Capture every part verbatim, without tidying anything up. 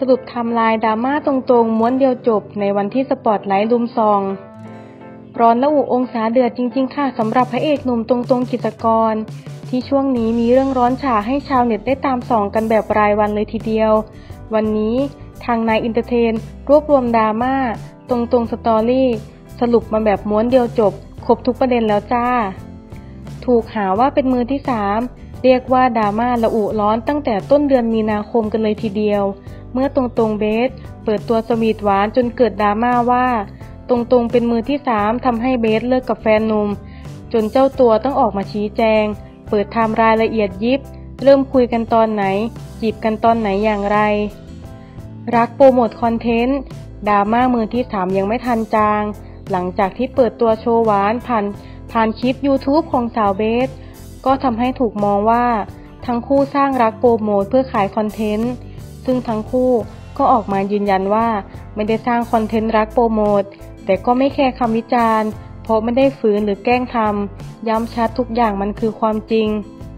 รุปไทม์ไลน์ดราม่าตรงๆม้วนเดียวจบในวันที่สปอตไลท์ลุมซองร้อนระอุองศาเดือดจริงๆค่ะสำหรับพระเอกหนุ่มตรงๆกิจกรที่ช่วงนี้มีเรื่องร้อนฉ่าให้ชาวเน็ตได้ตามส่องกันแบบรายวันเลยทีเดียววันนี้ทางนายอินเตอร์เทนรวบรวมดราม่าตรงๆสตอรี่สรุปมาแบบม้วนเดียวจบครบทุกประเด็นแล้วจ้าถูกหาว่าเป็นมือที่สามเรียกว่าดราม่าระอุร้อนตั้งแต่ต้นเดือนมีนาคมกันเลยทีเดียวเมื่อตรงๆเบสเปิดตัวสวีทหวานจนเกิดดราม่าว่าตรงๆเป็นมือที่สามทำให้เบสเลิกกับแฟนหนุ่มจนเจ้าตัวต้องออกมาชี้แจงเปิดไทม์รายละเอียดยิบเริ่มคุยกันตอนไหนจีบกันตอนไหนอย่างไรรักโปรโมทคอนเทนต์ดราม่ามือที่สามยังไม่ทันจางหลังจากที่เปิดตัวโชว์หวานผ่านผ่านคลิป YouTube ของสาวเบสก็ทำให้ถูกมองว่าทั้งคู่สร้างรักโปรโมทเพื่อขายคอนเทนต์ซึ่งทั้งคู่ก็ออกมายืนยันว่าไม่ได้สร้างคอนเทนต์รักโปรโมทแต่ก็ไม่แคร์คำวิจารณ์เพราะไม่ได้ฝืนหรือแกล้งทำย้ำชัดทุกอย่างมันคือความจริง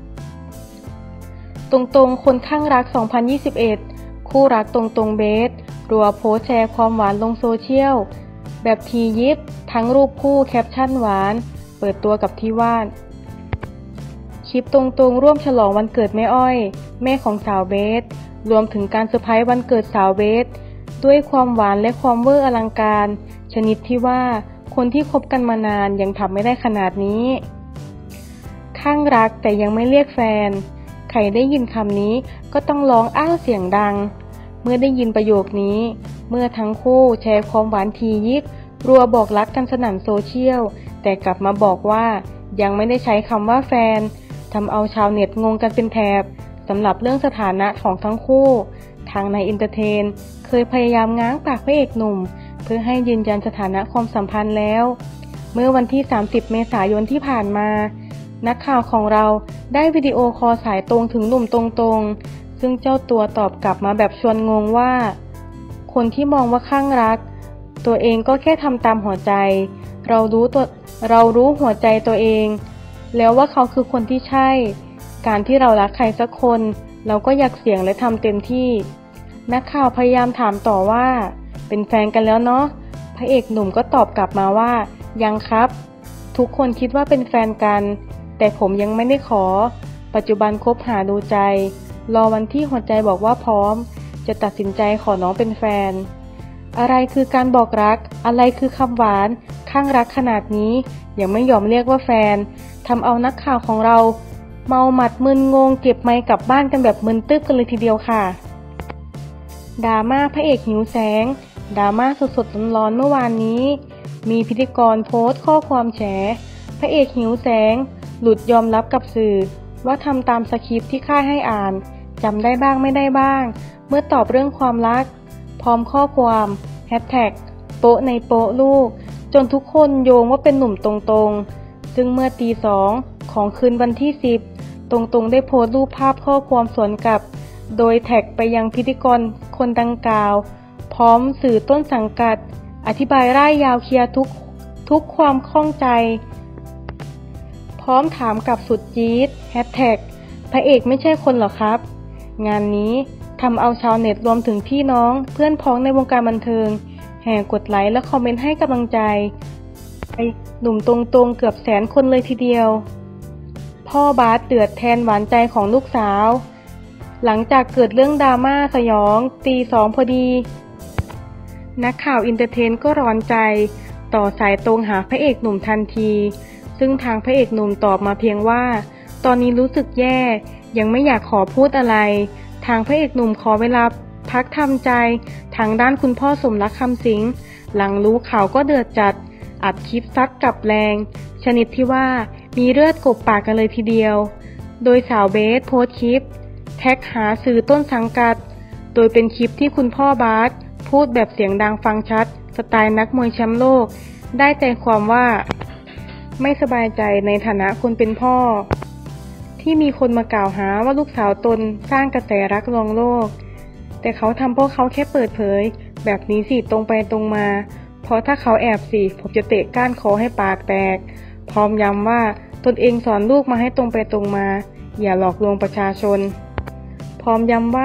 ตรงๆคนข้างรักสองพันยี่สิบเอ็ดคู่รักตรงๆเบสรัวโพสแชร์ความหวานลงโซเชียลแบบทียิบทั้งรูปคู่แคปชั่นหวานเปิดตัวกับที่ว่านคลิปตรงๆร่วมฉลองวันเกิดแม่อ้อยแม่ของสาวเบสรวมถึงการเซอร์ไพรส์วันเกิดสาวเบสด้วยความหวานและความเวอร์อลังการชนิดที่ว่าคนที่คบกันมานานยังทำไม่ได้ขนาดนี้ข้างรักแต่ยังไม่เรียกแฟนใครได้ยินคำนี้ก็ต้องร้องอ้าวเสียงดังเมื่อได้ยินประโยคนี้เมื่อทั้งคู่แชร์ความหวานทียิบรัวบอกรักกันสนั่นโซเชียลแต่กลับมาบอกว่ายังไม่ได้ใช้คำว่าแฟนทำเอาชาวเน็ตงงกันเป็นแถบสำหรับเรื่องสถานะของทั้งคู่ทางนายอินเตอร์เทนเคยพยายามง้างปากพระเอกหนุ่มเพื่อให้ยืนยันสถานะความสัมพันธ์แล้วเมื่อวันที่สามสิบเมษายนที่ผ่านมานักข่าวของเราได้วิดีโอคอลสายตรงถึงหนุ่มตรงๆซึ่งเจ้าตัวตอบกลับมาแบบชวนงงว่าคนที่มองว่าข้างรักตัวเองก็แค่ทำตามหัวใจเรารู้ตัวเรารู้หัวใจตัวเองแล้วว่าเขาคือคนที่ใช่การที่เรารักใครสักคนเราก็อยากเสี่ยงและทำเต็มที่นักข่าวพยายามถามต่อว่าเป็นแฟนกันแล้วเนาะพระเอกหนุ่มก็ตอบกลับมาว่ายังครับทุกคนคิดว่าเป็นแฟนกันแต่ผมยังไม่ได้ขอปัจจุบันคบหาดูใจรอวันที่หัวใจบอกว่าพร้อมจะตัดสินใจขอน้องเป็นแฟนอะไรคือการบอกรักอะไรคือคำหวานข้างรักขนาดนี้ยังไม่ยอมเรียกว่าแฟนทำเอานักข่าวของเราเมาหมัดมึนงงเก็บไมค์กลับบ้านกันแบบมึนตึ๊บกันเลยทีเดียวค่ะดราม่าพระเอกหิวแสงดราม่าสดๆร้อนๆเมื่อวานนี้มีพิธีกรโพสต์ข้อความแฉพระเอกหิวแสงหลุดยอมรับกับสื่อว่าทำตามสคริปต์ที่ค่ายให้อ่านจำได้บ้างไม่ได้บ้างเมื่อตอบเรื่องความรักพร้อมข้อความแฮชแท็กโป๊ะในโป๊ะลูกจนทุกคนโยงว่าเป็นหนุ่มตรงๆซึ่งเมื่อตีสองของคืนวันที่สิบตรงๆได้โพสต์รูปภาพข้อความสวนกลับโดยแท็กไปยังพิธีกรคนดังกล่าวพร้อมสื่อต้นสังกัดอธิบายร่ายยาวเคลียร์ทุกทุกความข้องใจพร้อมถามกับสุดจี๊ดแฮชแท็กพระเอกไม่ใช่คนหรอครับงานนี้ทำเอาชาวเน็ตรวมถึงพี่น้องเพื่อนพ้องในวงการบันเทิงแห่กดไลค์และคอมเมนต์ให้กำลังใจไปหนุ่มตรงๆเกือบแสนคนเลยทีเดียวพ่อบาสเดือดแทนหวานใจของลูกสาวหลังจากเกิดเรื่องดราม่าสยองตีสองพอดีนักข่าวอินเตอร์เทนก็ร้อนใจต่อสายตรงหาพระเอกหนุ่มทันทีซึ่งทางพระเอกหนุ่มตอบมาเพียงว่าตอนนี้รู้สึกแย่ยังไม่อยากขอพูดอะไรทางพระเอกหนุ่มขอเวลาพักทำใจทางด้านคุณพ่อสมรักคำสิงห์หลังรู้ข่าวก็เดือดจัดอัดคลิปซัดกลับแรงชนิดที่ว่ามีเลือดกบปากกันเลยทีเดียวโดยสาวเบสโพสต์คลิปแท็กหาสื่อต้นสังกัดโดยเป็นคลิปที่คุณพ่อบาสพูดแบบเสียงดังฟังชัดสไตล์นักมวยแชมป์โลกได้ใจความว่าไม่สบายใจในฐานะคนเป็นพ่อที่มีคนมากล่าวหาว่าลูกสาวตนสร้างกระแสรักลวงโลกแต่เขาทำเพราะเขาแค่เปิดเผยแบบนี้สิตรงไปตรงมาเพราะถ้าเขาแอบสิผมจะเตะก้านคอให้ปากแตกพร้อมย้ำว่าตนเองสอนลูกมาให้ตรงไปตรงมาอย่าหลอกลวงประชาชนพร้อมย้ำว่า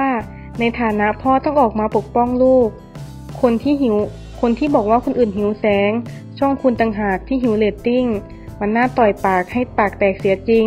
ในฐานะพ่อต้องออกมาปกป้องลูกคนที่หิวคนที่บอกว่าคนอื่นหิวแสงช่องคุณต่างหากที่หิวเรตติ้งมันน่าต่อยปากให้ปากแตกเสียจริง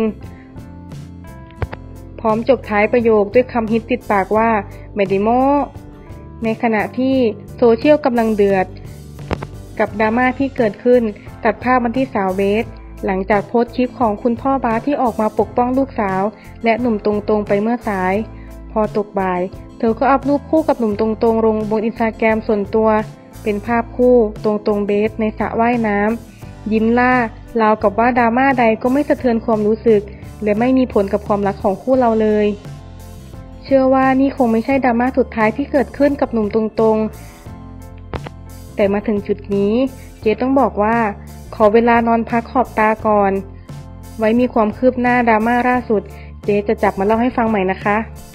พร้อมจบท้ายประโยคด้วยคำฮิตติดปากว่าไม่ได้โม้ในขณะที่โซเชียลกำลังเดือดกับดราม่าที่เกิดขึ้นตัดภาพมาที่สาวเบสหลังจากโพสต์คลิปของคุณพ่อบาสที่ออกมาปกป้องลูกสาวและหนุ่มตรงๆไปเมื่อสายพอตกบ่ายเธอก็อัพรูปคู่กับหนุ่มตรงๆลงบนอินสตาแกรมส่วนตัวเป็นภาพคู่ตรงๆเบสในสระว่ายน้ำยิ้มล่าราวกับว่าดราม่าใดก็ไม่สะเทือนความรู้สึกและไม่มีผลกับความรักของคู่เราเลยเชื่อว่านี่คงไม่ใช่ดราม่าสุดท้ายที่เกิดขึ้นกับหนุ่มตรงๆแต่มาถึงจุดนี้เจ๊ต้องบอกว่าขอเวลานอนพักขอบตาก่อนไว้มีความคืบหน้าดราม่าล่าสุดเจ๊จะจับมาเล่าให้ฟังใหม่นะคะ